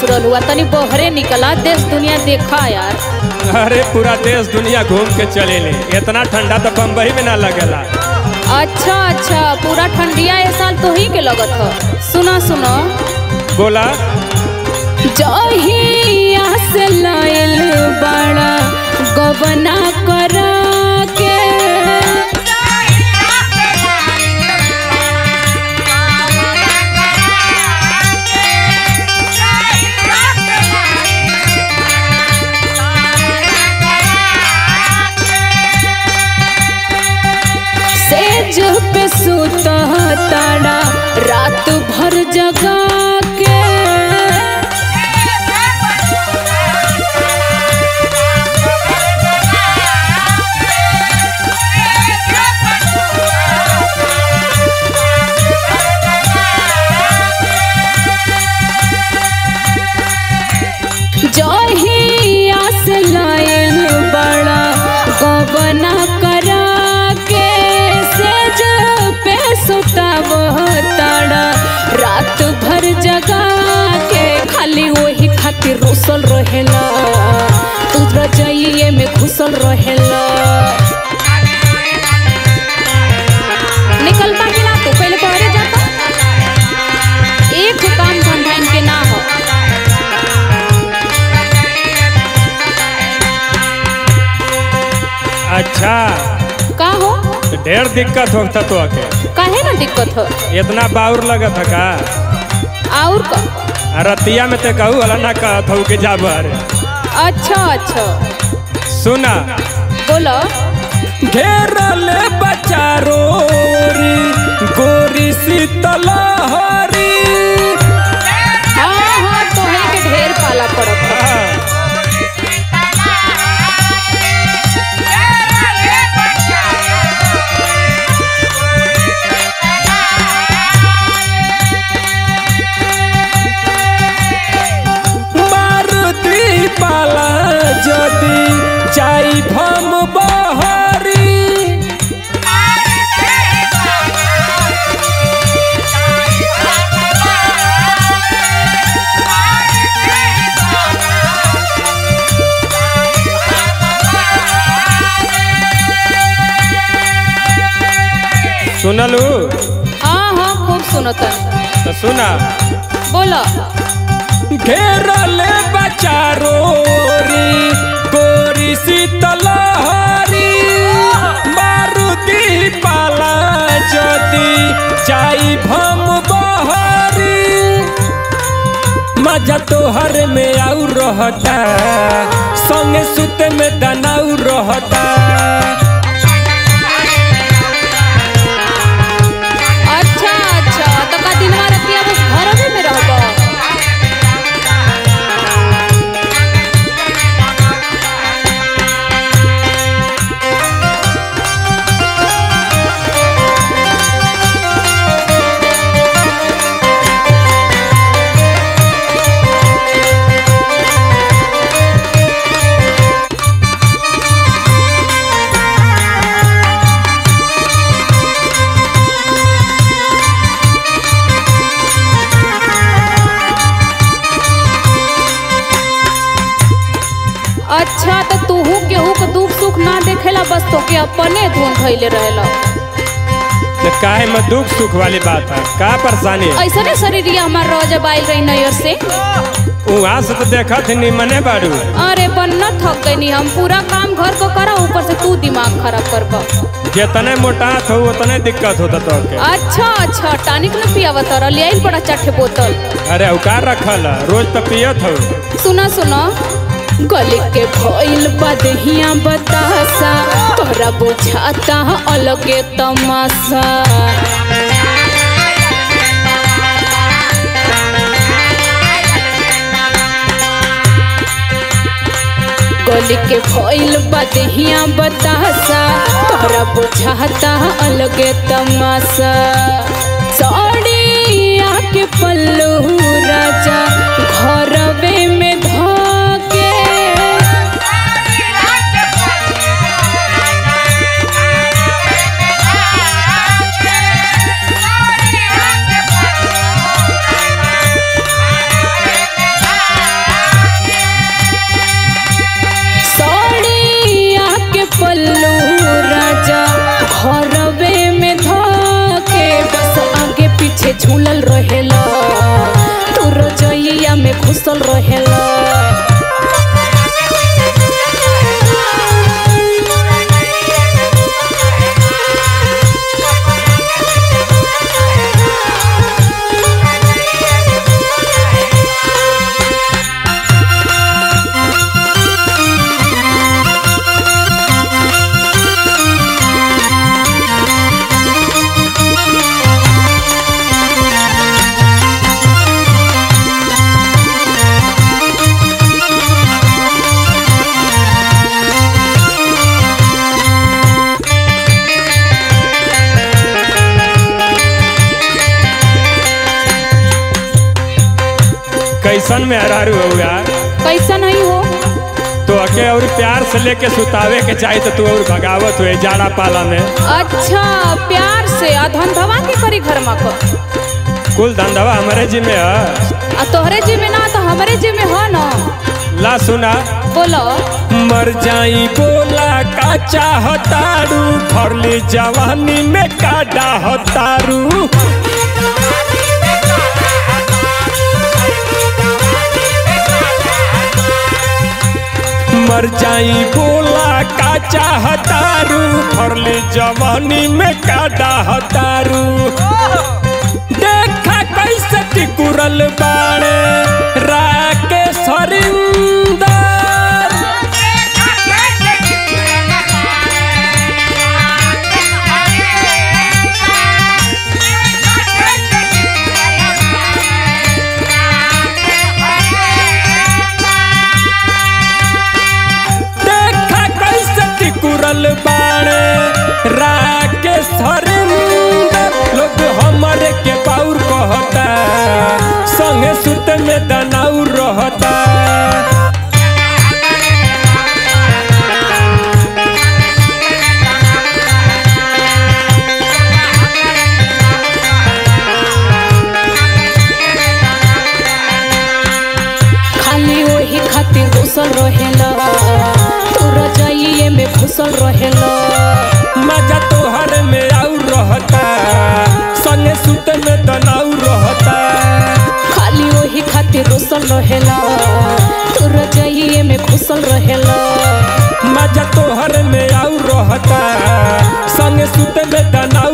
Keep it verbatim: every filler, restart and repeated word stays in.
घुसरल हुआ, तनी बहरे निकला, देश दुनिया देखा यार। अरे पूरा देश दुनिया घूम के चले ले, इतना ठंडा तो बम्बई में ना लगेला। अच्छा अच्छा, पूरा ठंडिया ये साल तो ही के लगत है। सुना सुना बोला। जहिया से लाइल बड़ा गबना करा के, सेज पे सुता ताड़ा रात भर जगा के, जहिया से लाइल बड़ा गबना करा के, सेज पे सुता ताड़ा रात भर जगा के, खाली वही खातिर रोसल रहेला, तू रजाइए में घुसल रहेला। निकल पा कि ना तू पहले बहरे जाता, एक काम धंधा इनके ना हो। अच्छा का हो? ढेर दिक्कत होता तो आके। काहे ना दिक्कत हो? इतना बाउर लगत है का? और का? रतिया में ते कहू वाला ना कहत हो के जा बहरे। अच्छा अच्छा सुना बोलो। घेरल बचारो गोरी शीतल हरी। हाँ हाँ तो है के ढेर पाला पड़त है। पाला जदी जाई भम बहरी। सुनलू? हाँ हाँ खूब सुनता। तो सुना बोलो। घेरल बचारो गोरी शीतल हरी। मारुति पाला जदी जाई भम बहरी। मजा तोहर में आऊ रहता, संगे सुते में दनाऊ रहता। अच्छा अच्छा तो का दिन में रतिया बस घर में रहबो? अच्छा तो तूहू केहू के दुख सुख ना देखेला, बस तो के अपने धुन धैले रहेला। काहे में दुख सुख वाली बात है? का परेशानी है? ऐसा नहीं शरीरिया हमार रोज आइल रही नैयर से। वहाँ से तो देखा थी निमने बाड़ू। अरे बन्ना थक गई हम, पूरा काम घर को करा, ऊपर से तू दिमाग खराब करबा। जितने मोटा हो उतने दिक्कत होता तो के। अच्छा अच्छा टानिक न पियावा तारा, ले आइल बड़ा चाटे बोतल। अरे उकार रखल रोज तो पियत हो। सुना सुना गले के भइल बदहिया बतासा, तोरा बुझाता अलगे तमाशा। गले के भइल बदहिया बतासा, तोरा बुझाता अलगे तमाशा। साड़िया के पल्लू राजा घरवे में धोके, के झूलल रहेला, तू रजइया में घुसल रहेला। कैसन में हरारू हो यार? कैसा नहीं हो तो अके और प्यार से लेके सुतावे के चाहिए तो तू और भगावत हुए जाड़ा पाला में। अच्छा प्यार से आ धंधवा के करी घर में कर। कुल धंधवा हमारे जी में है। आ तोहरे जी में ना तो हमारे जी में है ना। ला सुना बोलो। मर जाई बोला का चाहतारू, फरली जवानी में का डाहतारू। मर जाई बोला का चाहतारू, फरली जवानी में का डाहतारू। देखा कैसे टिकुरल बाड़े राके सरिंदर। कुरल बाड़े राके सरिंदर। लोग हमारे के बाउर कहता, संगे सुत में दनाउर रहता। खाली वही खातिर घुसल रहेला, तू रजाइए में घुसल रहेला। मजा तोहर में आउर रहता, संगे सुत में दनाउर रहता। खाली वही खातिर घुसल रहेला, तू रजाइए में घुसल रहेला। मजा तोहर में आउर रहता, संगे सुत में दनाउर